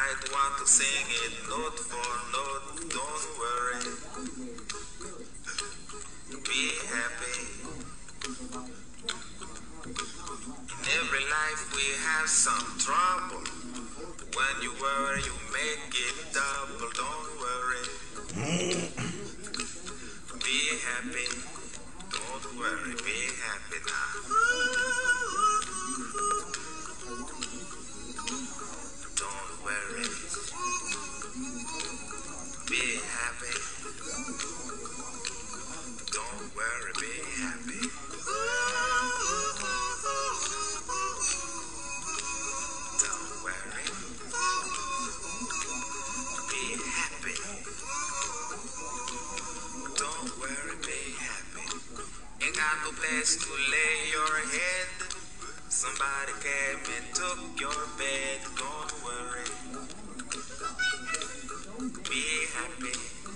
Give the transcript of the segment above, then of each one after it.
might want to sing it note for note. Don't worry. Be happy. In every life we have some trouble. When you worry, you make it double. Don't worry. Be happy. Don't worry. Be happy now. Don't worry. Be happy. Don't worry. Be happy. Don't worry. Be happy. Don't worry, be happy. Ain't got no place to lay your head. Somebody came and took your bed. Don't worry. Be happy.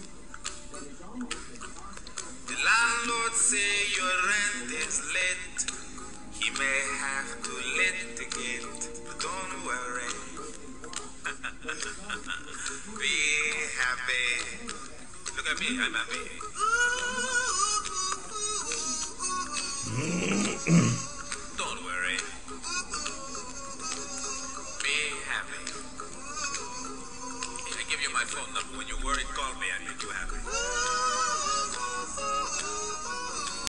The landlord say your rent is late. He may have to litigate. But don't worry. Be happy. Look at me, I'm happy. Don't worry. Be happy. I give you my phone number. When you worry, call me. I make you happy.